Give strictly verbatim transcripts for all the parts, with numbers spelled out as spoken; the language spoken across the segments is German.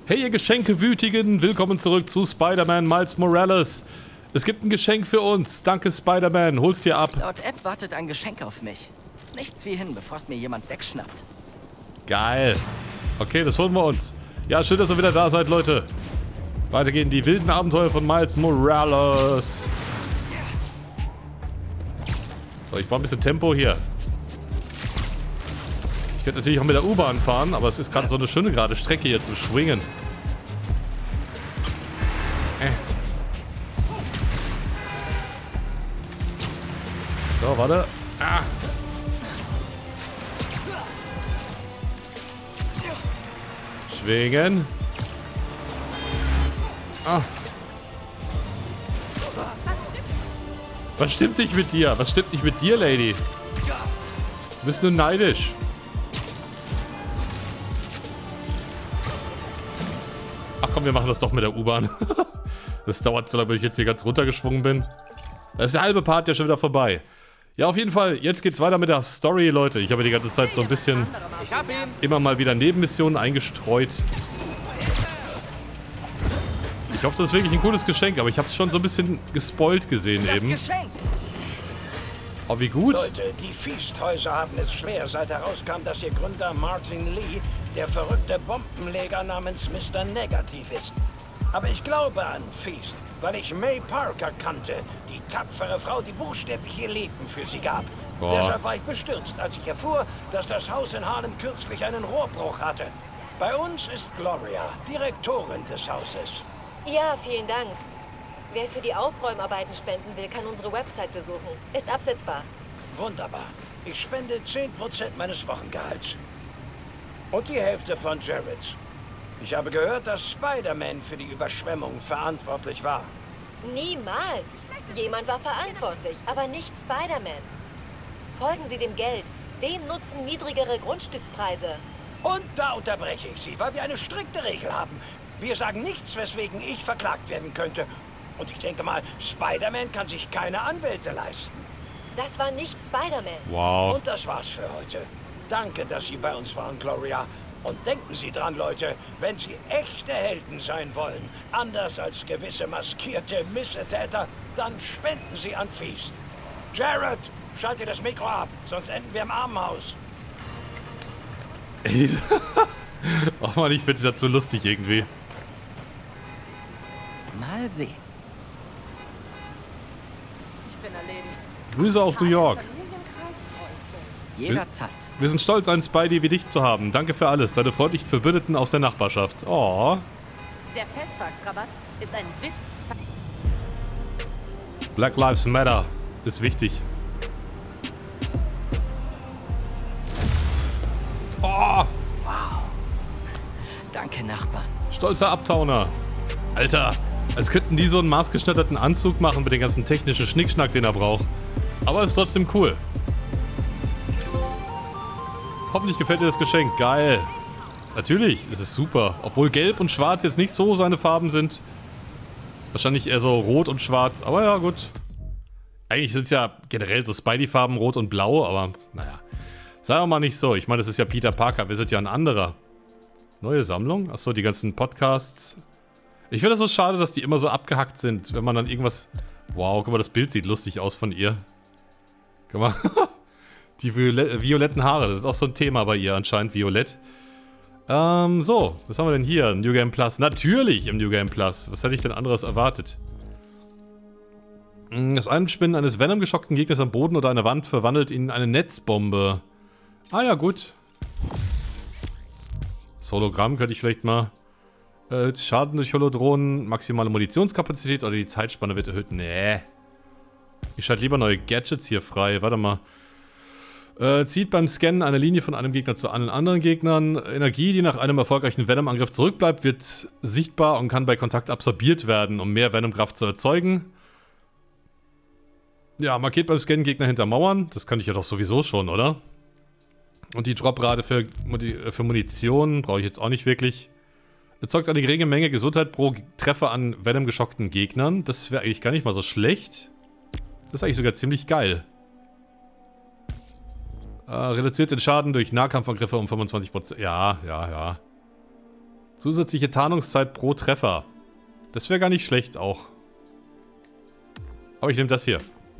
Hey ihr Geschenkewütigen, willkommen zurück zu Spider-Man Miles Morales. Es gibt ein Geschenk für uns. Danke Spider-Man, hol's dir ab. Laut App wartet ein Geschenk auf mich. Nichts wie hin, bevor es mir jemand wegschnappt. Geil. Okay, das holen wir uns. Ja, schön, dass ihr wieder da seid, Leute. Weiter gehen die wilden Abenteuer von Miles Morales. So, ich brauche ein bisschen Tempo hier. Ich könnte natürlich auch mit der U-Bahn fahren, aber es ist gerade so eine schöne gerade Strecke hier zum Schwingen. Äh. So, warte. Ah. Schwingen. Ah. Was stimmt nicht mit dir? Was stimmt nicht mit dir, Lady? Du bist nur neidisch. Ach komm, wir machen das doch mit der U-Bahn. Das dauert so lange, bis ich jetzt hier ganz runtergeschwungen bin. Da ist der halbe Part ja schon wieder vorbei. Ja, auf jeden Fall, jetzt geht's weiter mit der Story, Leute. Ich habe die ganze Zeit so ein bisschen immer mal wieder Nebenmissionen eingestreut. Ich hoffe, das ist wirklich ein cooles Geschenk, aber ich habe es schon so ein bisschen gespoilt gesehen eben. Oh, wie gut. Leute, die Feast-Häuser haben es schwer, seit herauskam, dass ihr Gründer Martin Lee der verrückte Bombenleger namens Mister Negativ ist. Aber ich glaube an Feast, weil ich May Parker kannte, die tapfere Frau, die buchstäblich ihr Leben für sie gab. Boah. Deshalb war ich bestürzt, als ich erfuhr, dass das Haus in Harlem kürzlich einen Rohrbruch hatte. Bei uns ist Gloria, Direktorin des Hauses. Ja, vielen Dank. Wer für die Aufräumarbeiten spenden will, kann unsere Website besuchen. Ist absetzbar. Wunderbar. Ich spende zehn Prozent meines Wochengehalts. Und die Hälfte von Jareds. Ich habe gehört, dass Spider-Man für die Überschwemmung verantwortlich war. Niemals. Jemand war verantwortlich, aber nicht Spider-Man. Folgen Sie dem Geld. Dem nutzen niedrigere Grundstückspreise. Und da unterbreche ich Sie, weil wir eine strikte Regel haben. Wir sagen nichts, weswegen ich verklagt werden könnte. Und ich denke mal, Spider-Man kann sich keine Anwälte leisten. Das war nicht Spider-Man. Wow. Und das war's für heute. Danke, dass Sie bei uns waren, Gloria. Und denken Sie dran, Leute, wenn Sie echte Helden sein wollen, anders als gewisse maskierte Missetäter, dann spenden Sie an Feast. Jared, schalte das Mikro ab, sonst enden wir im Armenhaus. Oh Mann, ich finde es ja zu lustig irgendwie. Mal sehen. Ich bin erledigt. Grüße aus New York. Jederzeit. Wir sind stolz, einen Spidey wie dich zu haben. Danke für alles. Deine freundlichen Verbündeten aus der Nachbarschaft. Oh. Der Festtagsrabatt ist ein Witz. Black Lives Matter ist wichtig. Oh. Wow. Danke, Nachbarn. Stolzer Uptowner. Alter, als könnten die so einen maßgeschneiderten Anzug machen mit dem ganzen technischen Schnickschnack, den er braucht. Aber ist trotzdem cool. Hoffentlich gefällt dir das Geschenk. Geil. Natürlich, es ist super. Obwohl Gelb und Schwarz jetzt nicht so seine Farben sind. Wahrscheinlich eher so Rot und Schwarz. Aber ja, gut. Eigentlich sind es ja generell so Spidey-Farben, Rot und Blau. Aber naja. Sei doch mal nicht so. Ich meine, das ist ja Peter Parker. Wir sind ja ein anderer. Neue Sammlung? Achso, die ganzen Podcasts. Ich finde es so schade, dass die immer so abgehackt sind. Wenn man dann irgendwas... Wow, guck mal, das Bild sieht lustig aus von ihr. Guck mal. Die Viole violetten Haare, das ist auch so ein Thema bei ihr anscheinend, violett. Ähm, so, was haben wir denn hier? New Game Plus. Natürlich im New Game Plus. Was hätte ich denn anderes erwartet? Das Einspinnen eines Venom-geschockten Gegners am Boden oder einer Wand verwandelt ihn in eine Netzbombe. Ah ja, gut. Das Hologramm könnte ich vielleicht mal... Äh, Schaden durch Holodronen, maximale Munitionskapazität oder die Zeitspanne wird erhöht. Nee. Ich schalte lieber neue Gadgets hier frei. Warte mal. Äh, zieht beim Scannen eine Linie von einem Gegner zu allen anderen Gegnern. Energie, die nach einem erfolgreichen Venom-Angriff zurückbleibt, wird sichtbar und kann bei Kontakt absorbiert werden, um mehr Venom-Kraft zu erzeugen. Ja, markiert beim Scannen Gegner hinter Mauern. Das kann ich ja doch sowieso schon, oder? Und die Droprate für, für Munition brauche ich jetzt auch nicht wirklich. Erzeugt eine geringe Menge Gesundheit pro Treffer an Venom-geschockten Gegnern. Das wäre eigentlich gar nicht mal so schlecht. Das ist eigentlich sogar ziemlich geil. Äh, reduziert den Schaden durch Nahkampfangriffe um fünfundzwanzig Prozent. Ja, ja, ja. Zusätzliche Tarnungszeit pro Treffer. Das wäre gar nicht schlecht auch. Aber ich nehme das hier.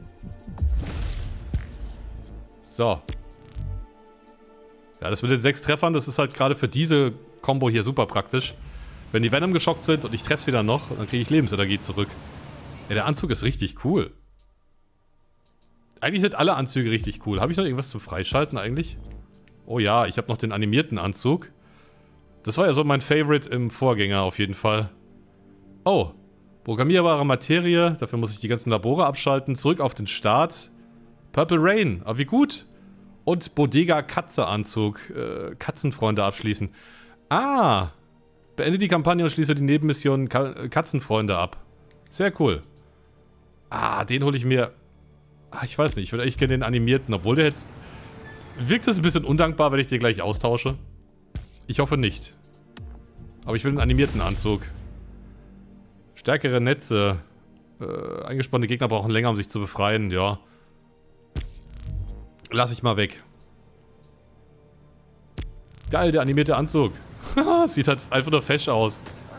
So. Ja, das mit den sechs Treffern, das ist halt gerade für diese Combo hier super praktisch. Wenn die Venom geschockt sind und ich treffe sie dann noch, dann kriege ich Lebensenergie zurück. Ja, der Anzug ist richtig cool. Eigentlich sind alle Anzüge richtig cool. Habe ich noch irgendwas zum Freischalten eigentlich? Oh ja, ich habe noch den animierten Anzug. Das war ja so mein Favorite im Vorgänger auf jeden Fall. Oh, programmierbare Materie. Dafür muss ich die ganzen Labore abschalten. Zurück auf den Start. Purple Rain. Ah, wie gut. Und Bodega Katze Anzug. Äh, Katzenfreunde abschließen. Ah. Beende die Kampagne und schließe die Nebenmission Ka Katzenfreunde ab. Sehr cool. Ah, den hole ich mir... Ah, ich weiß nicht. Ich würde eigentlich gerne den animierten. Obwohl der jetzt... Wirkt das ein bisschen undankbar, wenn ich den gleich austausche? Ich hoffe nicht. Aber ich will einen animierten Anzug. Stärkere Netze. Äh, eingespannte Gegner brauchen länger, um sich zu befreien. Ja. Lass ich mal weg. Geil, der animierte Anzug. Sieht halt einfach nur fesch aus.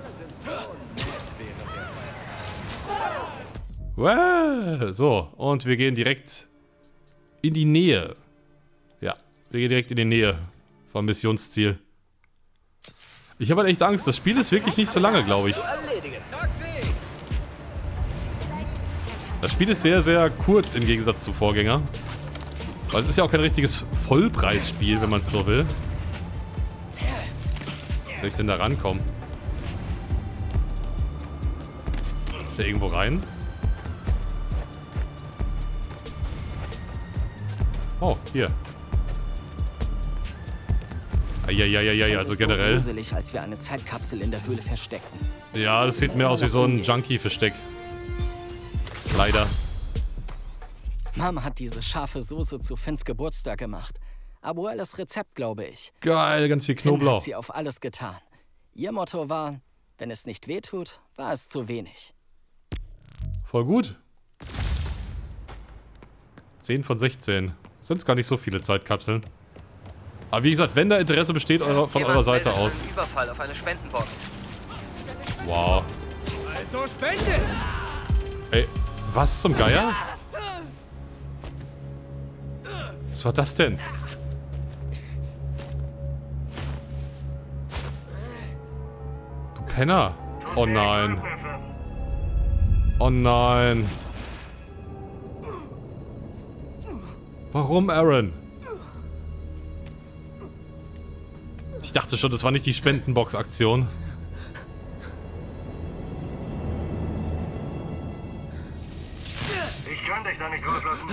Wow. So, und wir gehen direkt in die Nähe. Ja, wir gehen direkt in die Nähe vom Missionsziel. Ich habe halt echt Angst. Das Spiel ist wirklich nicht so lange, glaube ich. Das Spiel ist sehr, sehr kurz im Gegensatz zum Vorgänger. Weil es ist ja auch kein richtiges Vollpreisspiel, wenn man es so will. Wie soll ich denn da rankommen? Ist der irgendwo rein? Oh, hier. Eieieiei, also generell. So gruselig, als wir eine Zeitkapsel in der Höhle versteckten. Ja, das sieht mehr aus wie so ein Junkie-Versteck. Leider. Mama hat diese scharfe Soße zu Finns Geburtstag gemacht. Abuelas Rezept, glaube ich. Geil, ganz viel Finn Knoblauch. hat sie auf alles getan. Ihr Motto war, wenn es nicht wehtut, war es zu wenig. Voll gut. zehn von sechzehn. Sind gar nicht so viele Zeitkapseln. Aber wie gesagt, wenn da Interesse besteht eure, von eurer Seite aus. Überfall auf eine Spendenbox. Wow. Also spendet! Ey, was zum Geier? Was war das denn? Du Penner. Oh nein. Oh nein. Warum, Aaron? Ich dachte schon, das war nicht die Spendenbox-Aktion. Ich kann dich da nicht rauslassen.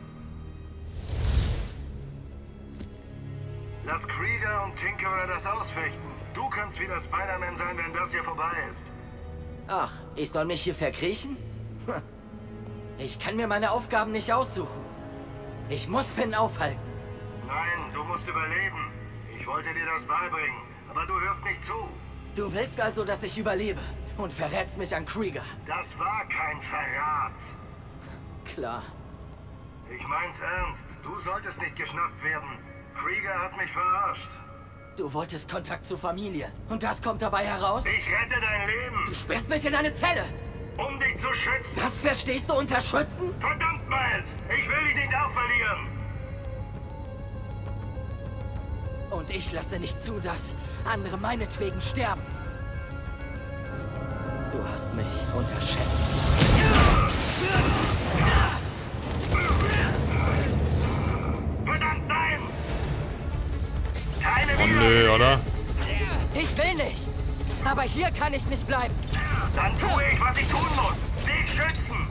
Lass Krieger und Tinkerer das ausfechten. Du kannst wieder Spider-Man sein, wenn das hier vorbei ist. Ach, ich soll mich hier verkriechen? Hm. Ich kann mir meine Aufgaben nicht aussuchen. Ich muss Finn aufhalten. Nein, du musst überleben. Ich wollte dir das beibringen, aber du hörst nicht zu. Du willst also, dass ich überlebe und verrätst mich an Krieger. Das war kein Verrat. Klar. Ich mein's ernst. Du solltest nicht geschnappt werden. Krieger hat mich verarscht. Du wolltest Kontakt zur Familie und das kommt dabei heraus? Ich rette dein Leben. Du sperrst mich in eine Zelle. Um dich zu schützen. Das verstehst du unter Schützen? Verdammt, Miles. Ich will dich nicht auch verlieren. Und ich lasse nicht zu, dass andere meinetwegen sterben. Du hast mich unterschätzt. Verdammt, nein! Keine Oh nö, oder? Ich will nicht. Aber hier kann ich nicht bleiben. Dann tue ich, was ich tun muss. Dich schützen.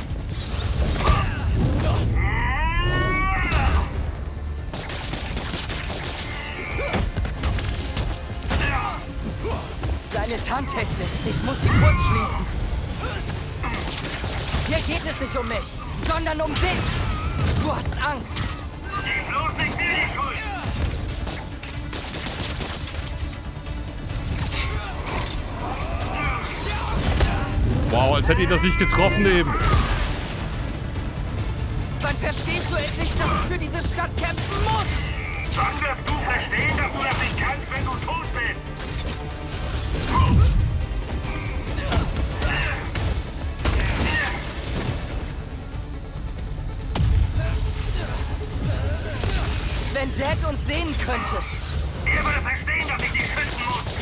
Seine Tarntechnik. Ich muss sie kurz schließen. Hier geht es nicht um mich, sondern um dich. Du hast Angst. Gib bloß nicht mir die Schuld. Wow, als hätte ihn das nicht getroffen eben. Wann verstehst du endlich, dass ich für diese Stadt kämpfen muss? Wann wirst du verstehen, dass du das nicht kannst, wenn du tot bist? sehen könnte. Ihr würdet verstehen, dass ich die schützen muss.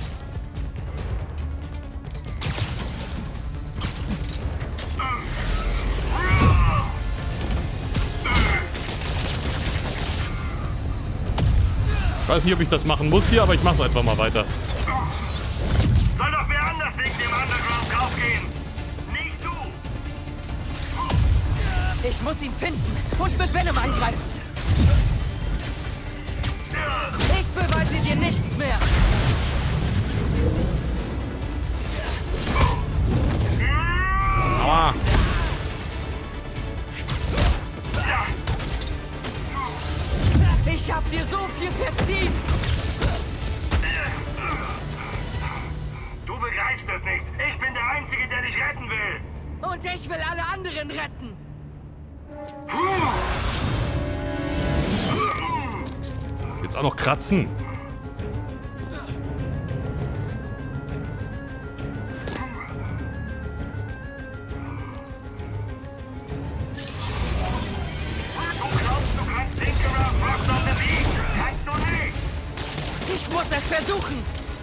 Ich weiß nicht, ob ich das machen muss hier, aber ich mach's einfach mal weiter. Soll doch wer anders wegen dem Underground draufgehen. Nicht du. Ich muss ihn finden und mit Venom angreifen. Ich beweise dir nichts mehr. Aua. Ich hab dir so viel verziehen. Du begreifst es nicht. Ich bin der Einzige, der dich retten will. Und ich will alle anderen retten. Jetzt auch noch kratzen. Ich muss es versuchen.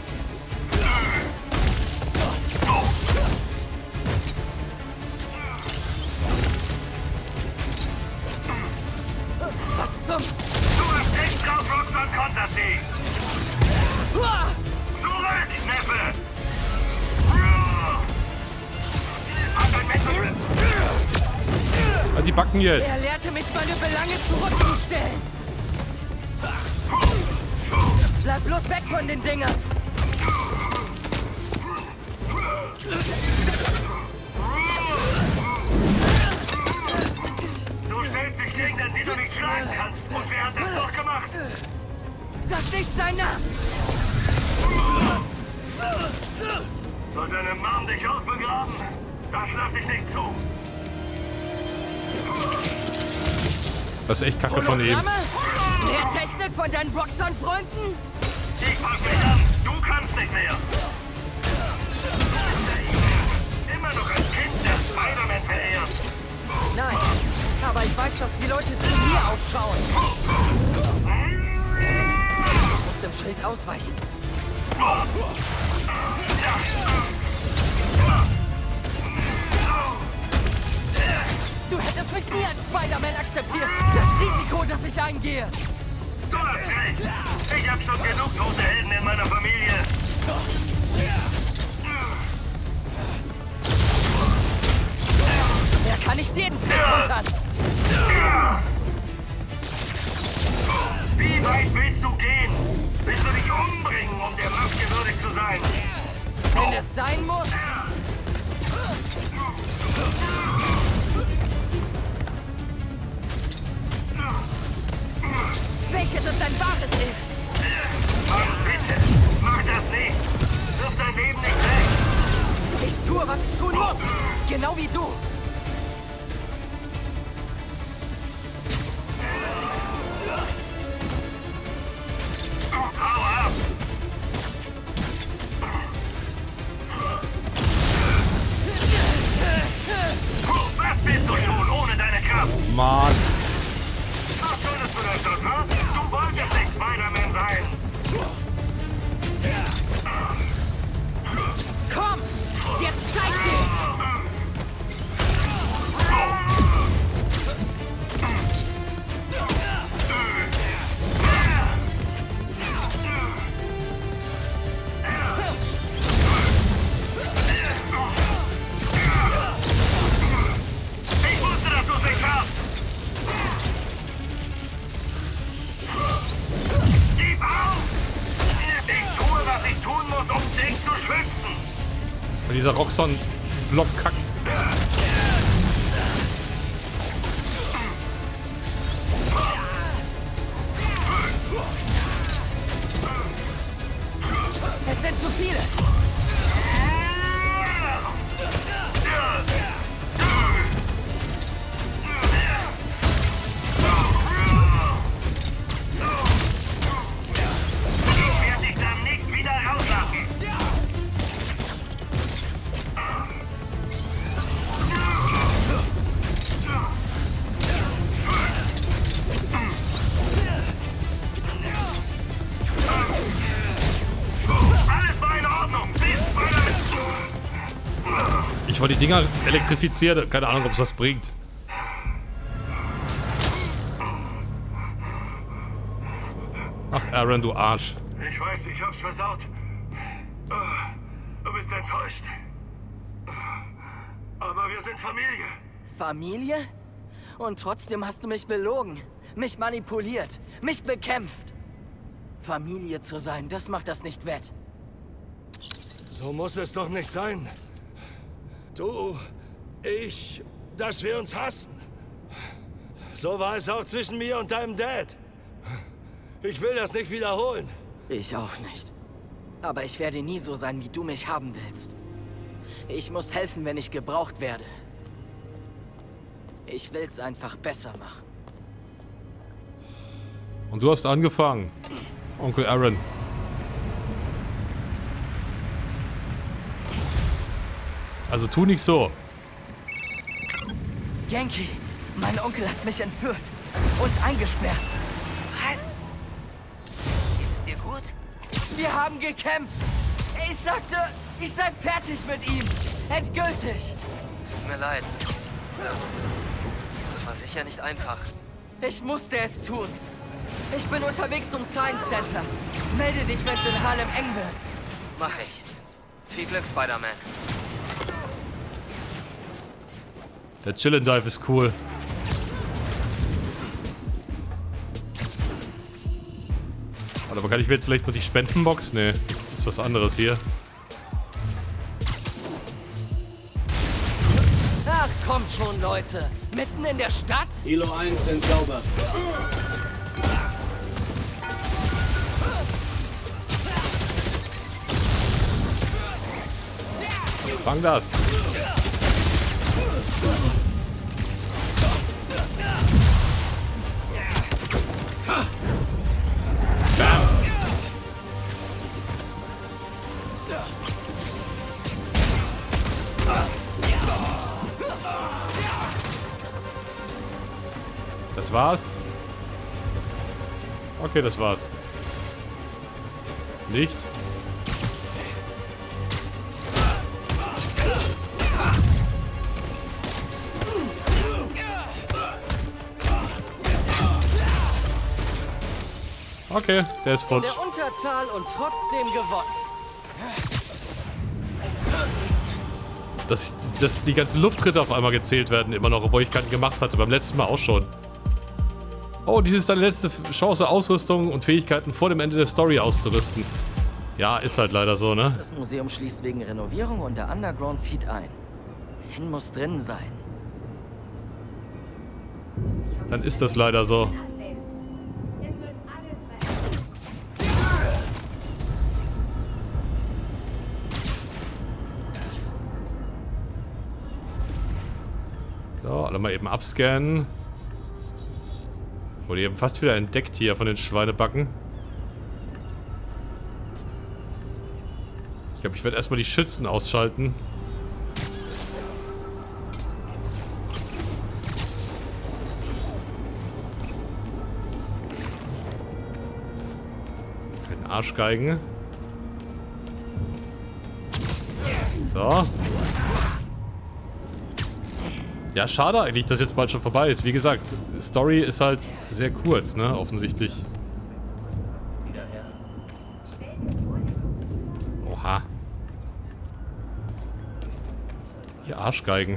Was zum... Du hast echt drauf, Roxanne Kontersieg. Uah! Zurück, Neffe. Hat ein Messer. Halt die Backen jetzt. Er lehrte mich, meine Belange zurückzustellen. Bleib bloß weg von den Dingern. Du stellst dich gegen den, die du nicht schlagen kannst. Und wer hat das doch gemacht? Sag nicht seinen Namen. Soll deine Mom dich auch begraben? Das lasse ich nicht zu. Das ist echt kacke von ihm. Hologramme? Mehr Technik von deinen Roxxon-Freunden? Ich pack mich an. Du kannst nicht mehr. Immer noch ein Kind, der Spider-Man verehrt. Nein, aber ich weiß, dass die Leute zu mir aufschauen. Ich muss dem Schild ausweichen. Du hättest mich nie als Spider-Man akzeptiert. Das Risiko, das ich eingehe. Du hast recht. Ich hab schon genug tote Helden in meiner Familie. Er kann nicht jeden Trick kontern. Wie weit willst du gehen? Willst du dich umbringen, um der Maske würdig zu sein? Wenn es sein muss. Welches ist dein wahres Ich? Mann, bitte. Mach das nicht. Wirf dein Leben nicht weg. Ich tue, was ich tun muss. Genau wie du. Hau ab. Was bist du schon ohne deine Kraft? Mann. Was würdest du denn schon, ha? Du wolltest nicht Spider-Man sein. Komm, jetzt zeig dich. Ich wusste, dass du es nicht schaffst. Gib auf! Ich tue, was ich tun muss, um dich zu schützen. Und dieser Roxxon-Block kackt. Es sind zu viele. Ich werde dich dann nicht wieder rauslassen. Ich wollte die Dinger elektrifizieren. Keine Ahnung, ob es das bringt. Ach, Aaron, du Arsch. Ich weiß, ich hab's versaut. Du bist enttäuscht. Aber wir sind Familie. Familie? Und trotzdem hast du mich belogen, mich manipuliert, mich bekämpft. Familie zu sein, das macht das nicht wett. So muss es doch nicht sein. Du, ich, dass wir uns hassen. So war es auch zwischen mir und deinem Dad. Ich will das nicht wiederholen. Ich auch nicht. Aber ich werde nie so sein, wie du mich haben willst. Ich muss helfen, wenn ich gebraucht werde. Ich will's einfach besser machen. Und du hast angefangen, Onkel Aaron. Also tu nicht so. Genki, mein Onkel hat mich entführt und eingesperrt. Was? Geht es dir gut? Wir haben gekämpft. Ich sagte, ich sei fertig mit ihm. Endgültig. Tut mir leid. Das, das war sicher nicht einfach. Ich musste es tun. Ich bin unterwegs zum Science Center. Melde dich, wenn es in Harlem eng wird. Mach ich. Viel Glück, Spider-Man. Der Chill and Dive ist cool. Warte, aber kann ich mir jetzt vielleicht noch die Spendenbox? Nee, das ist was anderes hier. Ach, kommt schon, Leute. Mitten in der Stadt? Kilo eins sind sauber. Fang das. Das war's. Okay, das war's. Nicht. Okay, der ist In futsch. der Unterzahl und trotzdem gewonnen. Dass, dass die ganzen Lufttritte auf einmal gezählt werden, immer noch, obwohl ich keinen gemacht hatte. Beim letzten Mal auch schon. Oh, dies ist deine letzte Chance, Ausrüstung und Fähigkeiten vor dem Ende der Story auszurüsten. Ja, ist halt leider so, ne? Das Museum schließt wegen Renovierung und der Underground zieht ein. Finn muss drin sein. Dann ist das leider so. So, alle mal eben abscannen. Wurde eben fast wieder entdeckt hier von den Schweinebacken. Ich glaube, ich werde erstmal die Schützen ausschalten. Keine Arschgeigen. So. Ja, schade eigentlich, dass jetzt bald schon vorbei ist. Wie gesagt, Story ist halt sehr kurz, ne? Offensichtlich. Oha. Die Arschgeigen.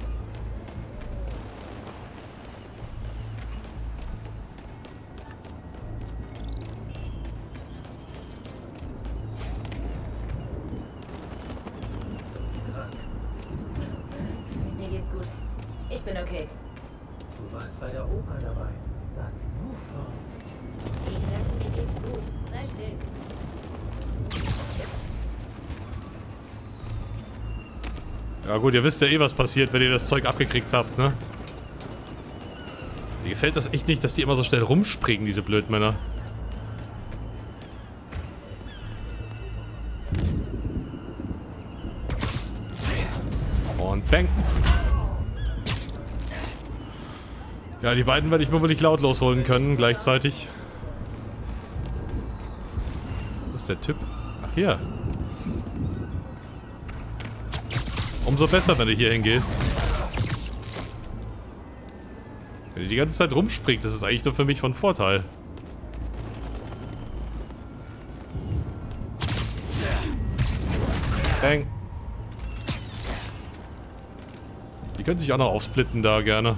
Mir geht's gut. Ich bin okay. Du warst bei der Oper dabei. Das Ufer. Ich sagte, mir geht's gut. Sei still. Ja gut, ihr wisst ja eh, was passiert, wenn ihr das Zeug abgekriegt habt, ne? Mir gefällt das echt nicht, dass die immer so schnell rumspringen, diese Blödmänner. Und bang! Ja, die beiden werde ich mir wohl nicht lautlos holen können, gleichzeitig. Was ist der Typ? Ach, hier. Umso besser, wenn du hier hingehst. Wenn die die ganze Zeit rumspringt, das ist eigentlich nur für mich von Vorteil. Bang. Die können sich auch noch aufsplitten da gerne.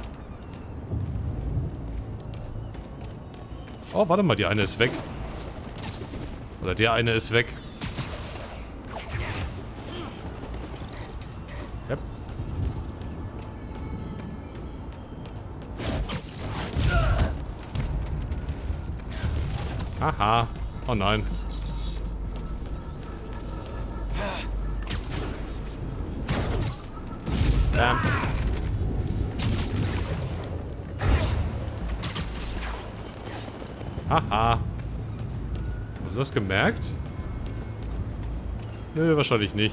Oh, warte mal, die eine ist weg. Oder der eine ist weg. Yep. Aha. Oh nein. Bam. Haha. Hast du das gemerkt? Nö, wahrscheinlich nicht.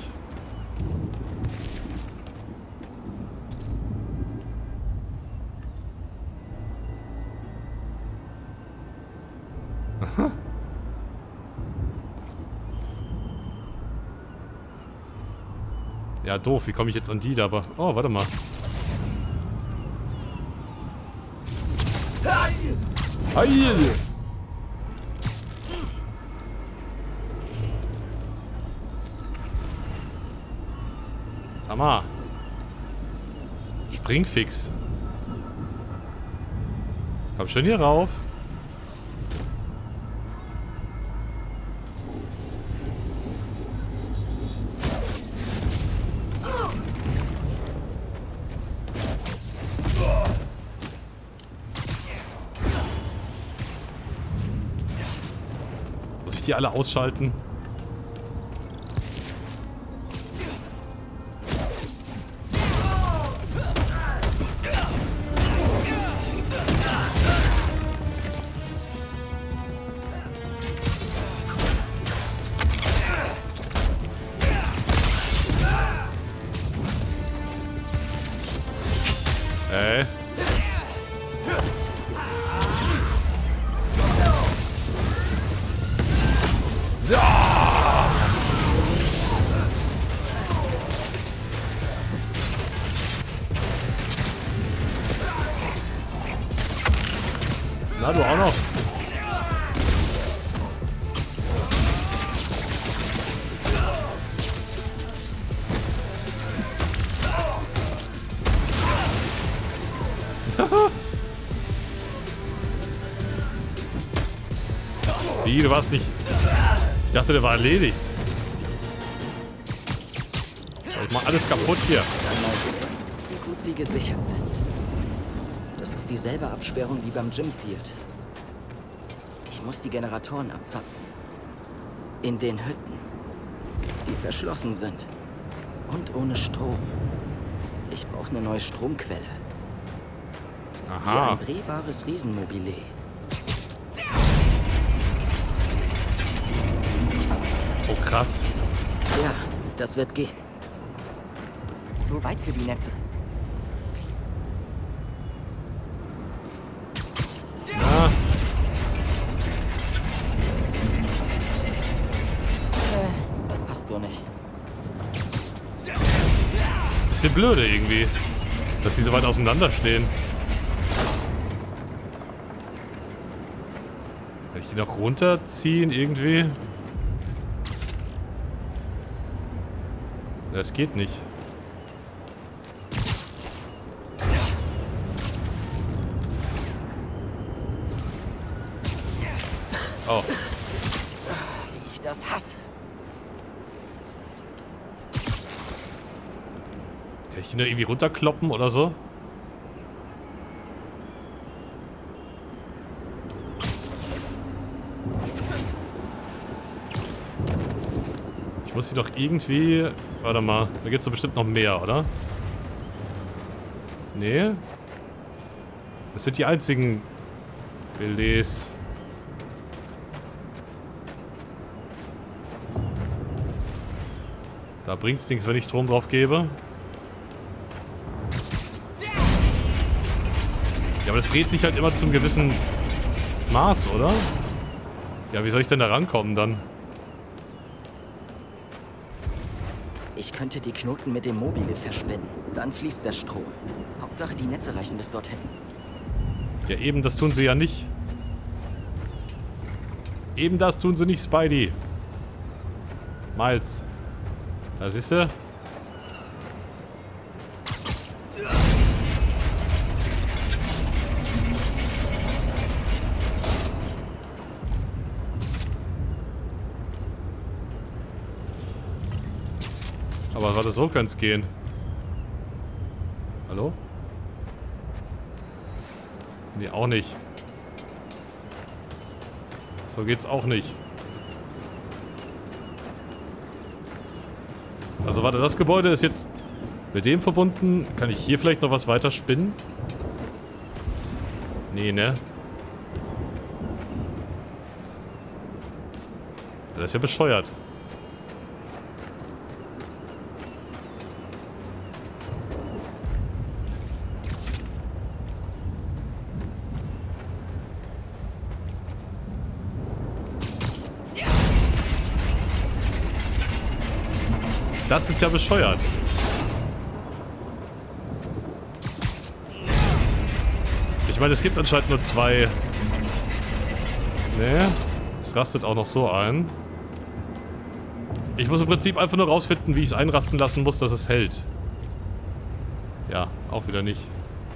Aha. Ja, doof. Wie komme ich jetzt an die da? Aber oh, warte mal. Heil! Sag mal. Spring fix. Komm schon hier rauf. Muss ich die alle ausschalten? Ey. Na, du auch noch. Wie, du warst nicht... Ich dachte, der war erledigt. Ich mach alles kaputt hier. Dann mal sehen, wie gut sie gesichert sind. Das ist dieselbe Absperrung wie beim Gymfield. Ich muss die Generatoren abzapfen. In den Hütten, die verschlossen sind. Und ohne Strom. Ich brauche eine neue Stromquelle. Aha. Wie ein drehbares Riesenmobile. Oh, krass. Ja, das wird gehen. So weit für die Netze. Ja. Äh, das passt so nicht. Bisschen blöde irgendwie, dass die so weit auseinander stehen. Kann ich die noch runterziehen irgendwie? Das geht nicht. Oh. Wie ich das hasse. Kann ich die nur irgendwie runterkloppen oder so? Ich muss sie doch irgendwie... Warte mal, da gibt es doch bestimmt noch mehr, oder? Nee. Das sind die einzigen Relais. Da bringt's nichts, wenn ich Strom drauf gebe. Ja, aber das dreht sich halt immer zum gewissen Maß, oder? Ja, wie soll ich denn da rankommen dann? Ich könnte die Knoten mit dem Mobile verspinnen. Dann fließt der Strom. Hauptsache, die Netze reichen bis dorthin. Ja, eben, das tun sie ja nicht. Eben das tun sie nicht, Spidey. Miles. Da siehst du. Aber warte, so könnte es gehen. Hallo? Nee, auch nicht. So geht's auch nicht. Also warte, das Gebäude ist jetzt mit dem verbunden. Kann ich hier vielleicht noch was weiter spinnen? Nee, ne? Das ist ja bescheuert. Das ist ja bescheuert. Ich meine, es gibt anscheinend nur zwei. Nee, es rastet auch noch so ein. Ich muss im Prinzip einfach nur rausfinden, wie ich es einrasten lassen muss, dass es hält. Ja, auch wieder nicht.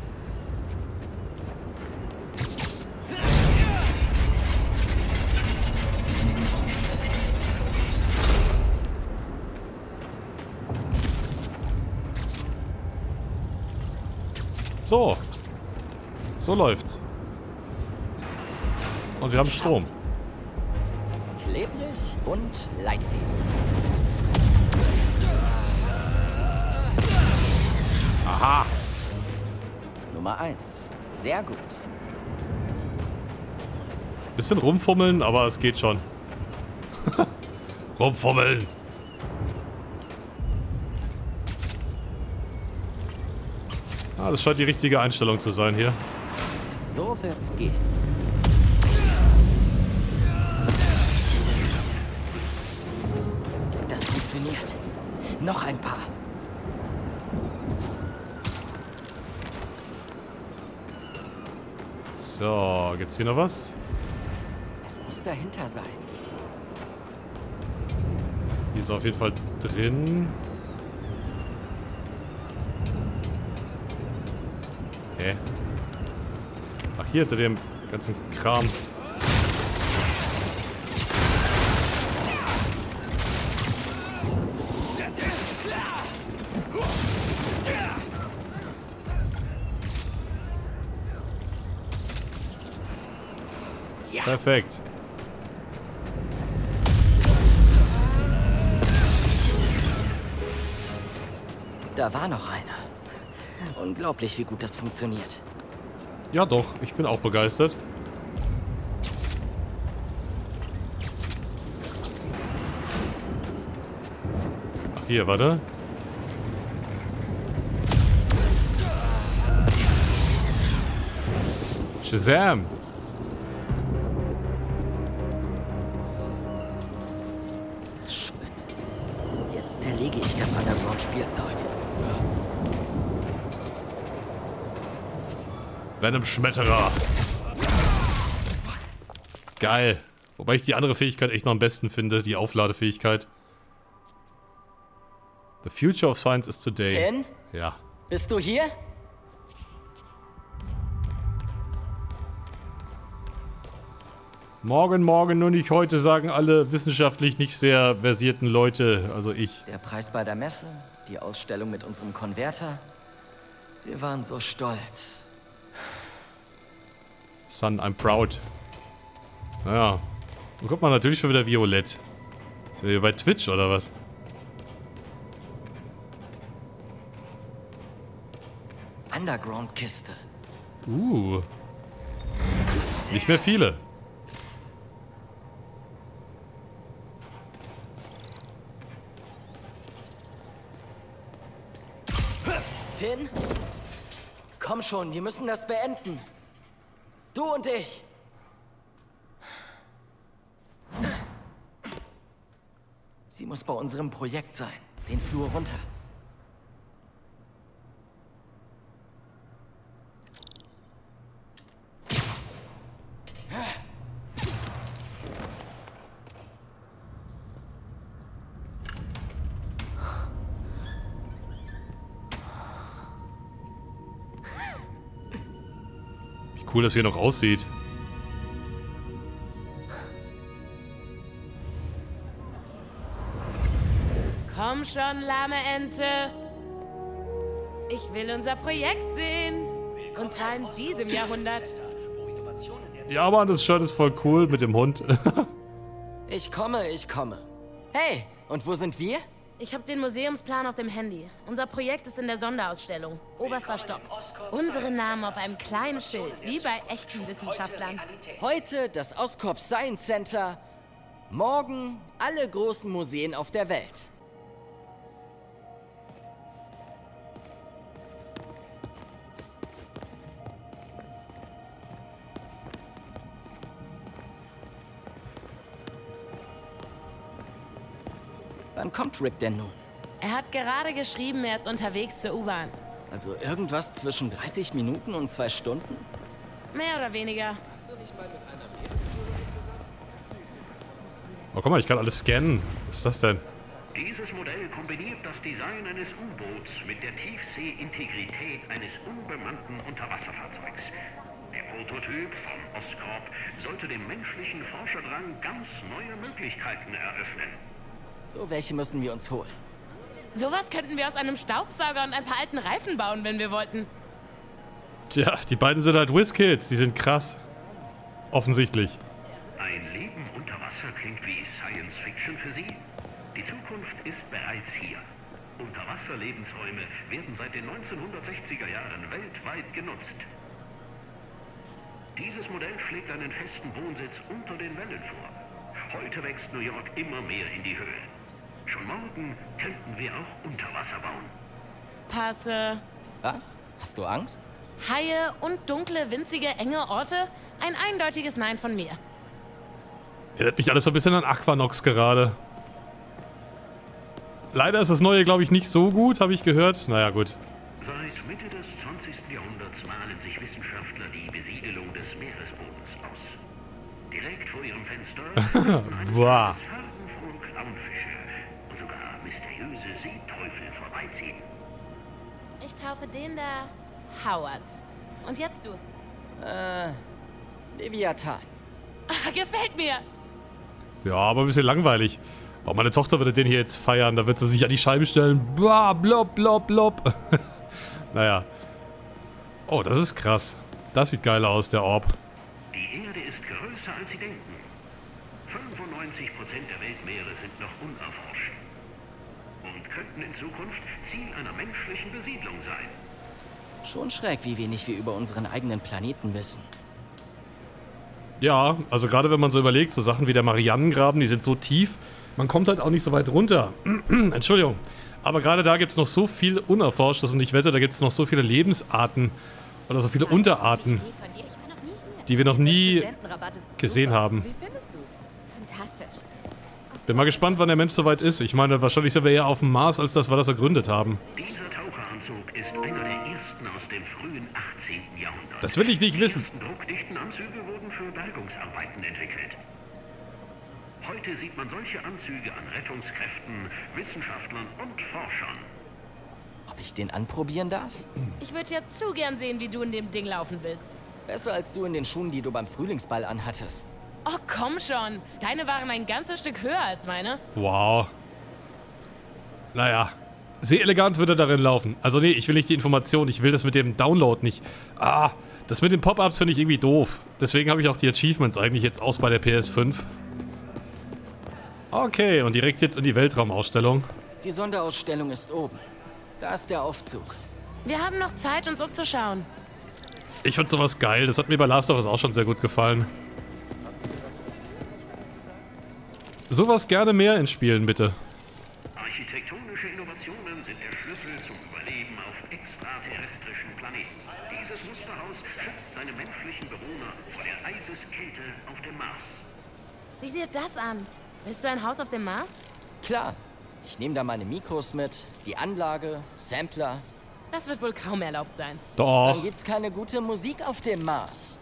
So. So läuft's. Und wir haben Strom. Klebrig und leitfähig. Aha. Nummer eins. Sehr gut. Bisschen rumfummeln, aber es geht schon. Rumfummeln. Ah, das scheint die richtige Einstellung zu sein hier. So wird's gehen. Das funktioniert. Noch ein paar. So, gibt's hier noch was? Es muss dahinter sein. Hier ist auf jeden Fall drin. Hä? Ach, hier hinter dem ganzen Kram. Ja. Perfekt. Da war noch einer. Unglaublich, wie gut das funktioniert. Ja doch, ich bin auch begeistert. Ach, hier, warte. Shazam! Schön. Jetzt zerlege ich das Underground-Spielzeug. Venom-Schmetterer. Geil. Wobei ich die andere Fähigkeit echt noch am besten finde, die Aufladefähigkeit. The future of science is today. Finn? Ja. Bist du hier? Morgen, morgen, nur nicht heute, sagen alle wissenschaftlich nicht sehr versierten Leute, also ich. Der Preis bei der Messe, die Ausstellung mit unserem Konverter. Wir waren so stolz. Son, I'm proud. Naja. Und guck mal, natürlich schon wieder violett. Sind wir bei Twitch oder was? Underground-Kiste. Uh. Nicht mehr viele. Finn? Komm schon, wir müssen das beenden. Du und ich. Sie muss bei unserem Projekt sein. Den Flur runter. Wie cool das hier noch aussieht. Komm schon, lahme Ente. Ich will unser Projekt sehen. Und zwar in diesem Jahrhundert. Ja, Mann, das Shirt ist voll cool mit dem Hund. Ich komme, ich komme. Hey, und wo sind wir? Ich habe den Museumsplan auf dem Handy. Unser Projekt ist in der Sonderausstellung. Oberster Stock. Unsere Namen auf einem kleinen Schild, wie bei echten Wissenschaftlern. Heute das Oscorp Science Center. Morgen alle großen Museen auf der Welt. Wann kommt Rick denn nun? Er hat gerade geschrieben, er ist unterwegs zur U-Bahn. Also irgendwas zwischen dreißig Minuten und zwei Stunden? Mehr oder weniger. Oh, guck mal, ich kann alles scannen. Was ist das denn? Dieses Modell kombiniert das Design eines U-Boots mit der Tiefseeintegrität eines unbemannten Unterwasserfahrzeugs. Der Prototyp von Oscorp sollte dem menschlichen Forscherdrang ganz neue Möglichkeiten eröffnen. So welche müssen wir uns holen. Sowas könnten wir aus einem Staubsauger und ein paar alten Reifen bauen, wenn wir wollten. Tja, die beiden sind halt Whiz-Kids. Die sind krass. Offensichtlich. Ein Leben unter Wasser klingt wie Science Fiction für Sie? Die Zukunft ist bereits hier. Unterwasserlebensräume werden seit den neunzehnhundertsechziger Jahren weltweit genutzt. Dieses Modell schlägt einen festen Wohnsitz unter den Wellen vor. Heute wächst New York immer mehr in die Höhe. Schon morgen könnten wir auch unter Wasser bauen. Passe. Was? Hast du Angst? Haie und dunkle, winzige, enge Orte? Ein eindeutiges Nein von mir. Erinnert mich alles so ein bisschen an Aquanox gerade. Leider ist das Neue, glaube ich, nicht so gut, habe ich gehört. Naja, gut. Seit Mitte des zwanzigsten Jahrhunderts malen sich Wissenschaftler die Besiedelung des Meeresbodens aus. Direkt vor ihrem Fenster finden eines Tages farbenfrohe Clownfische und sogar mysteriöse Seeteufel vorbeiziehen. Ich taufe den da Howard. Und jetzt du? Äh, Leviathan. Gefällt mir. Ja, aber ein bisschen langweilig. Oh, meine Tochter würde den hier jetzt feiern. Da wird sie sich an die Scheibe stellen. Blah, blob, blob, blob. Naja. Oh, das ist krass. Das sieht geil aus, der Orb. Die Erde ist größer, als Sie denken. fünfundneunzig Prozent der Weltmeere sind noch unerforscht. Und könnten in Zukunft Ziel einer menschlichen Besiedlung sein. Schon schräg, wie wenig wir über unseren eigenen Planeten wissen. Ja, also gerade wenn man so überlegt, so Sachen wie der Marianengraben, die sind so tief, man kommt halt auch nicht so weit runter. Entschuldigung. Aber gerade da gibt es noch so viel Unerforschtes und ich wette, da gibt es noch so viele Lebensarten oder so viele Unterarten, die wir noch nie gesehen haben. Wie findest du's? Fantastisch. Bin mal gespannt, wann der Mensch soweit ist. Ich meine, wahrscheinlich sind wir eher auf dem Mars, als das wir das ergründet haben. Dieser Taucheranzug ist einer der ersten aus dem frühen achtzehnten Jahrhundert. Das will ich nicht wissen. Die ersten druckdichten Anzüge wurden für Bergungsarbeiten entwickelt. Heute sieht man solche Anzüge an Rettungskräften, Wissenschaftlern und Forschern. Ob ich den anprobieren darf? Ich würde ja zu gern sehen, wie du in dem Ding laufen willst. Besser als du in den Schuhen, die du beim Frühlingsball anhattest. Oh, komm schon. Deine waren ein ganzes Stück höher als meine. Wow. Naja. Sehr elegant würde er darin laufen. Also nee, ich will nicht die Information, ich will das mit dem Download nicht. Ah, das mit den Pop-Ups finde ich irgendwie doof. Deswegen habe ich auch die Achievements eigentlich jetzt aus bei der P S fünf. Okay, und direkt jetzt in die Weltraumausstellung. Die Sonderausstellung ist oben. Da ist der Aufzug. Wir haben noch Zeit, uns umzuschauen. Ich finde sowas geil. Das hat mir bei Last of Us auch schon sehr gut gefallen. Sowas gerne mehr in Spielen, bitte. Architektonische Innovationen sind der Schlüssel zum Überleben auf extraterrestrischen Planeten. Dieses Musterhaus schützt seine menschlichen Bewohner vor der Eiseskälte auf dem Mars. Sieh dir das an. Willst du ein Haus auf dem Mars? Klar. Ich nehme da meine Mikros mit, die Anlage, Sampler. Das wird wohl kaum erlaubt sein. Doch. Dann gibt's keine gute Musik auf dem Mars.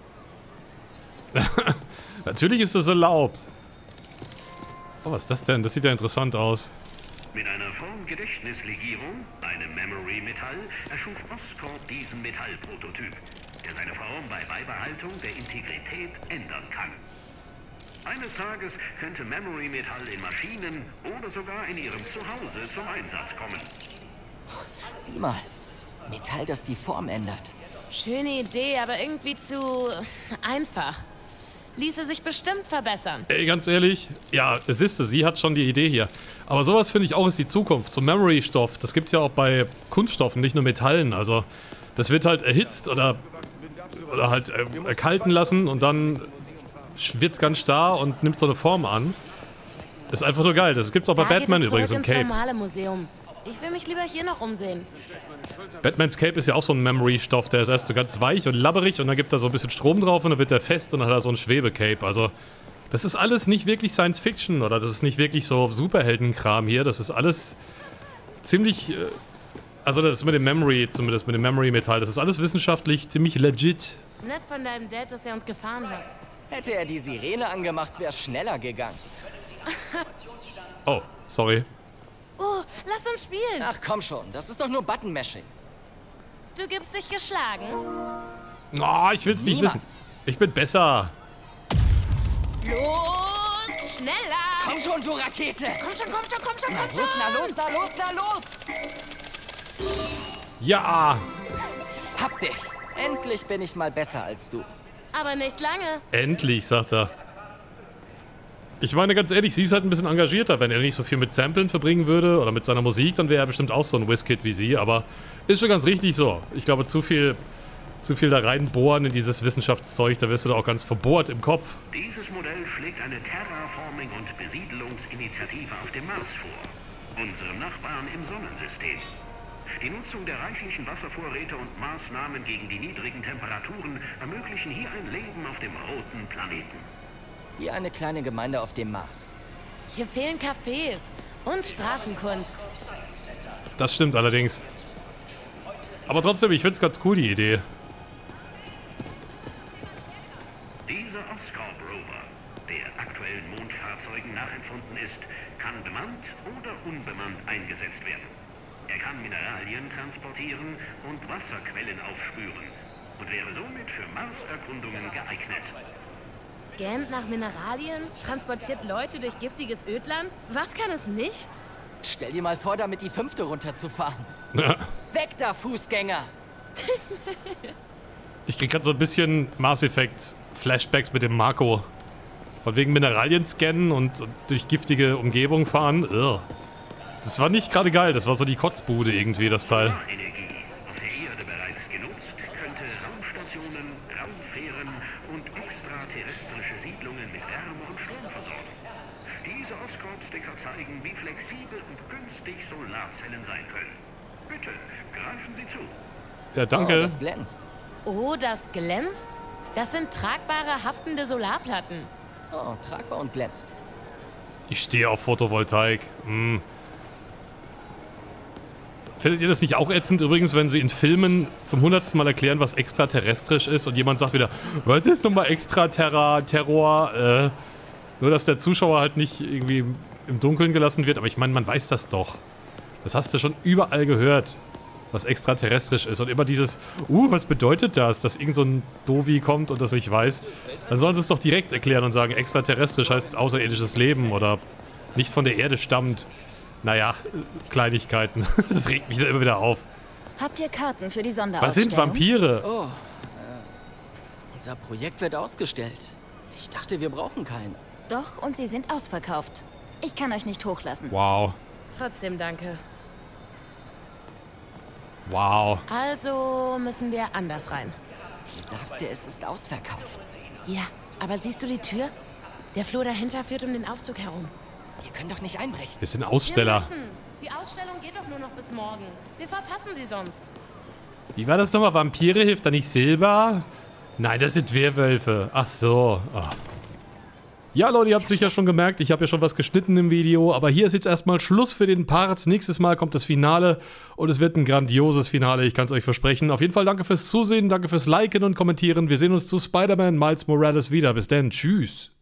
Natürlich ist das erlaubt. Oh, was ist das denn? Das sieht ja interessant aus. Mit einer Formgedächtnislegierung, einem Memory Metall, erschuf Oscorp diesen Metallprototyp, der seine Form bei Beibehaltung der Integrität ändern kann. Eines Tages könnte Memory Metall in Maschinen oder sogar in ihrem Zuhause zum Einsatz kommen. Sieh mal, Metall, das die Form ändert. Schöne Idee, aber irgendwie zu einfach. Ließe sich bestimmt verbessern. Ey, ganz ehrlich, ja, es ist es, sie hat schon die Idee hier. Aber sowas finde ich auch ist die Zukunft. So Memory-Stoff, das gibt es ja auch bei Kunststoffen, nicht nur Metallen. Also, das wird halt erhitzt oder, oder halt äh, erkalten lassen und dann wird es ganz starr und nimmt so eine Form an. Ist einfach nur geil. Das gibt's auch bei da Batman geht es übrigens im ins Cape. normale Museum. Ich will mich lieber hier noch umsehen. Batmans Cape ist ja auch so ein Memory-Stoff, der ist erst so ganz weich und labberig und dann gibt er so ein bisschen Strom drauf und dann wird der fest und dann hat er so ein Schwebecape. Also, das ist alles nicht wirklich Science-Fiction oder das ist nicht wirklich so Superheldenkram hier. Das ist alles ziemlich, äh, also das ist mit dem Memory, zumindest mit dem Memory-Metall, das ist alles wissenschaftlich ziemlich legit. Nett von deinem Dad, dass er uns gefahren hat. Hätte er die Sirene angemacht, wäre schneller gegangen. Oh, sorry. Oh, lass uns spielen. Ach komm schon, das ist doch nur Button-Mashing. Du gibst dich geschlagen. Oh, ich will's nicht wissen. Ich bin besser. Los, schneller. Komm schon, du Rakete. Komm schon, komm schon, komm schon, komm schon. Los, na los, na los, na los. Ja. Hab dich. Endlich bin ich mal besser als du. Aber nicht lange. Endlich, sagt er. Ich meine, ganz ehrlich, sie ist halt ein bisschen engagierter. Wenn er nicht so viel mit Samplen verbringen würde oder mit seiner Musik, dann wäre er bestimmt auch so ein Whiz-Kid wie sie. Aber ist schon ganz richtig so. Ich glaube, zu viel, zu viel da reinbohren in dieses Wissenschaftszeug, da wirst du da auch ganz verbohrt im Kopf. Dieses Modell schlägt eine Terraforming- und Besiedelungsinitiative auf dem Mars vor, unserem Nachbarn im Sonnensystem. Die Nutzung der reichlichen Wasservorräte und Maßnahmen gegen die niedrigen Temperaturen ermöglichen hier ein Leben auf dem roten Planeten. Wie eine kleine Gemeinde auf dem Mars. Hier fehlen Cafés und Straßenkunst. Das stimmt allerdings. Aber trotzdem, ich find's ganz cool, die Idee. Dieser Oscorp Rover, der aktuellen Mondfahrzeugen nachempfunden ist, kann bemannt oder unbemannt eingesetzt werden. Er kann Mineralien transportieren und Wasserquellen aufspüren und wäre somit für Marserkundungen geeignet. Scannt nach Mineralien? Transportiert Leute durch giftiges Ödland? Was kann es nicht? Stell dir mal vor, damit die fünfte runterzufahren. Ja. Weg da, Fußgänger! Ich krieg grad so ein bisschen Mass Effect Flashbacks mit dem Marco. Von wegen Mineralien scannen und, und durch giftige Umgebung fahren. Ugh. Das war nicht gerade geil, das war so die Kotzbude irgendwie, das Teil. Energie, auf der Erde bereits genutzt, könnte Raumstationen, Raumfähren und extraterrestrische Siedlungen mit Wärme und Strom versorgen. Diese Oscorp-Sticker zeigen, wie flexibel und günstig Solarzellen sein können. Bitte, greifen Sie zu. Ja, danke. Oh, das glänzt. Oh, das glänzt? Das sind tragbare, haftende Solarplatten. Oh, tragbar und glänzt. Ich stehe auf Photovoltaik. Hm. Findet ihr das nicht auch ätzend übrigens, wenn sie in Filmen zum hundertsten Mal erklären, was extraterrestrisch ist und jemand sagt wieder, was ist nochmal Extraterra, Terror, äh, nur dass der Zuschauer halt nicht irgendwie im Dunkeln gelassen wird, aber ich meine, man weiß das doch. Das hast du schon überall gehört, was extraterrestrisch ist und immer dieses, uh, was bedeutet das, dass irgend so ein Dovi kommt und das nicht weiß, dann sollen sie es doch direkt erklären und sagen, extraterrestrisch heißt außerirdisches Leben oder nicht von der Erde stammt. Naja, Kleinigkeiten. Das regt mich immer wieder auf. Habt ihr Karten für die Sonderausstellung? Was sind Vampire? Oh, äh, unser Projekt wird ausgestellt. Ich dachte, wir brauchen keinen. Doch, und sie sind ausverkauft. Ich kann euch nicht hochlassen. Wow. Trotzdem danke. Wow. Also müssen wir anders rein. Sie sagte, es ist ausverkauft. Ja, aber siehst du die Tür? Der Flur dahinter führt um den Aufzug herum. Wir können doch nicht einbrechen. Wir sind Aussteller. Wir müssen. Die Ausstellung geht doch nur noch bis morgen. Wir verpassen sie sonst. Wie war das nochmal? Vampire hilft da nicht Silber? Nein, das sind Werwölfe. Ach so. Oh. Ja, Leute, ihr habt es sicher schon gemerkt, ich habe ja schon was geschnitten im Video, aber hier ist jetzt erstmal Schluss für den Part. Nächstes Mal kommt das Finale und es wird ein grandioses Finale, ich kann es euch versprechen. Auf jeden Fall danke fürs Zusehen, danke fürs Liken und Kommentieren. Wir sehen uns zu Spider-Man Miles Morales wieder. Bis dann, tschüss.